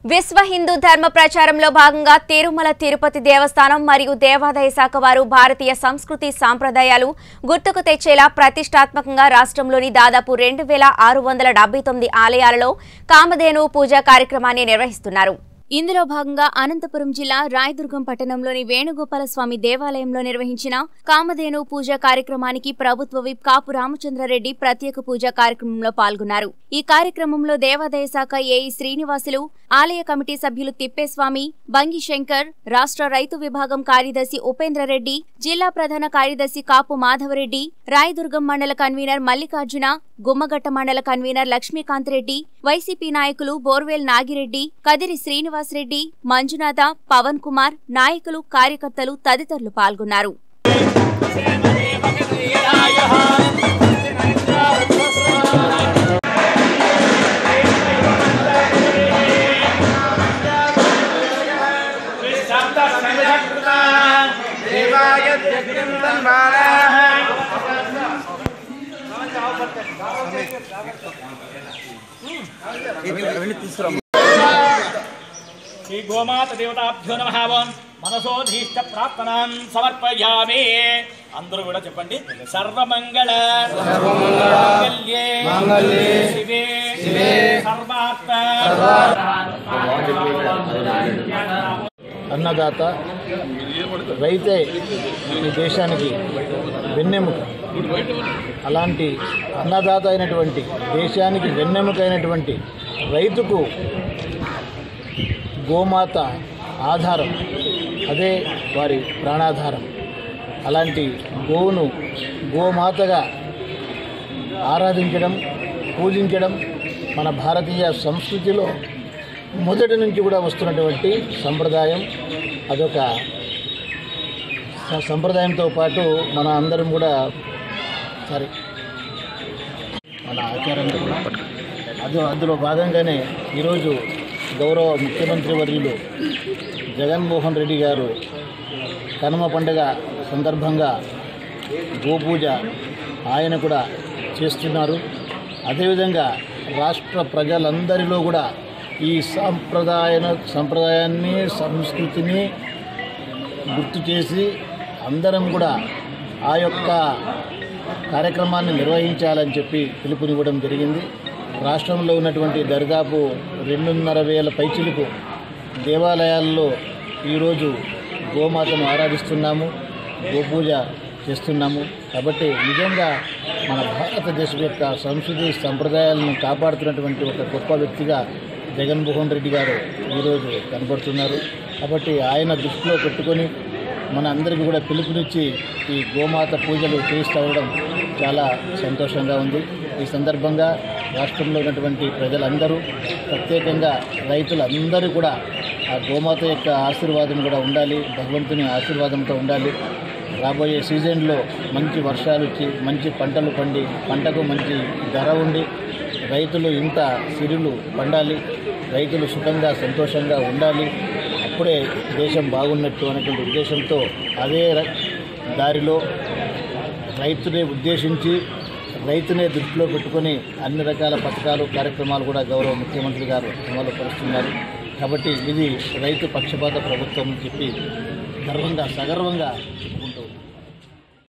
విశ్వ హిందూ ధర్మ ప్రచారంలో భాగంగా తిరుమల తిరుపతి దేవస్థానం మరియు దేవాదాయ శాఖ వారు భారతీయ సంస్కృతి సాంప్రదాయాలు గుర్తుకు తెచ్చేలా ప్రతిష్టాత్మకంగా రాష్ట్రంలోని దాదాపు 2679 ఆలయాలలో కామధేను పూజ కార్యక్రమాన్ని నిర్వహిస్తున్నారు. ఇందులో భాగంగా అనంతపురం జిల్లా రాయదుర్గం పట్టణంలోని వేణుగోపాల స్వామి దేవాలయంలో నిర్వహించిన కామధేను పూజ కార్యక్రమానికి ప్రభుత్వ విప్ కాపు రామచంద్రారెడ్డి ప్రత్యేక పూజా కార్యక్రమంలో పాల్గొన్నారు. ఈ కార్యక్రమంలో దేవాదాయ శాఖ ఏఈ శ్రీనివాసులు, ఆలయ కమిటీ సభ్యులు తిప్పేస్వామి, బంగి శంకర్, రాష్ట్ర రైతు విభాగం కార్యదర్శి ఉపేంద్రరెడ్డి, జిల్లా ప్రధాన కార్యదర్శి కాపు మాధవరెడ్డి, రాయదుర్గం మండల కన్వీనర్ మల్లికార్జున, గుమ్మగట్ట మండల కన్వీనర్ లక్ష్మీకాంత్ రెడ్డి, వైసీపీ నాయకులు బోర్వేల్ నాగిరెడ్డి, కదిరి శ్రీనివాసరెడ్డి, మంజునాథ, పవన్ కుమార్, నాయకులు, కార్యకర్తలు తదితరులు పాల్గొన్నారు. श्री गोमाता देवताभ्यो नमः मनसोधीष्ट प्रार्थनां समर्पयामि. अंदरू कूडा चेप्पंడి. सर्वमंगल मांगल्ये शिवे सर्वार्थ అన్నదాత రైతే ఈ దేశానికి వెన్నెముక. అలాంటి అన్నదాత అయినటువంటి దేశానికి వెన్నెముక అయినటువంటి రైతుకు గోమాత ఆధారం, అదే వారి ప్రాణాధారం. అలాంటి గోవును గోమాతగా ఆరాధించడం, పూజించడం మన భారతీయ సంస్కృతిలో మొదటి నుంచి కూడా వస్తున్నటువంటి సంప్రదాయం. అదొక సంప్రదాయంతో పాటు మన అందరం కూడా మన ఆచారంలో కూడా అందులో భాగంగానే ఈరోజు గౌరవ ముఖ్యమంత్రి వర్యులు జగన్మోహన్ రెడ్డి గారు కనుమ పండుగ సందర్భంగా గోపూజ ఆయన కూడా చేస్తున్నారు. అదేవిధంగా రాష్ట్ర ప్రజలందరిలో కూడా ఈ సంప్రదాయాన్ని, సంస్కృతిని గుర్తు చేసి అందరం కూడా ఆ యొక్క కార్యక్రమాన్ని నిర్వహించాలని చెప్పి పిలుపునివ్వడం జరిగింది. రాష్ట్రంలో ఉన్నటువంటి దరిదాపు 2,500 పైచిలుకు దేవాలయాల్లో ఈరోజు గోమాతను ఆరాధిస్తున్నాము, గోపూజ చేస్తున్నాము. కాబట్టి నిజంగా మన భారతదేశం యొక్క సంస్కృతి సంప్రదాయాలను కాపాడుతున్నటువంటి ఒక గొప్ప వ్యక్తిగా జగన్మోహన్ రెడ్డి గారు ఈరోజు కనబడుతున్నారు. కాబట్టి ఆయన దృష్టిలో పెట్టుకొని మన అందరికీ కూడా పిలుపునిచ్చి ఈ గోమాత పూజలు చేస్తూ ఉండడం చాలా సంతోషంగా ఉంది. ఈ సందర్భంగా రాష్ట్రంలో ఉన్నటువంటి ప్రజలందరూ, ప్రత్యేకంగా రైతులందరూ కూడా ఆ గోమాత యొక్క ఆశీర్వాదం కూడా ఉండాలి, భగవంతుని ఆశీర్వాదంతో ఉండాలి. రాబోయే సీజన్లో మంచి వర్షాలు వచ్చి మంచి పంటలు పండి పంటకు మంచి ధర ఉండి రైతులు ఇంత సిరులు పండాలి, రైతులు సుఖంగా సంతోషంగా ఉండాలి. అప్పుడే దేశం బాగున్నట్టు అనేటువంటి ఉద్దేశంతో అదే దారిలో రైతునే ఉద్దేశించి రైతునే దృష్టిలో పెట్టుకొని అన్ని రకాల పథకాలు, కార్యక్రమాలు కూడా గౌరవ ముఖ్యమంత్రి గారు అమలు పరుస్తున్నారు. కాబట్టి ఇది రైతు పక్షపాత ప్రభుత్వం అని చెప్పి గర్వంగా సగర్వంగా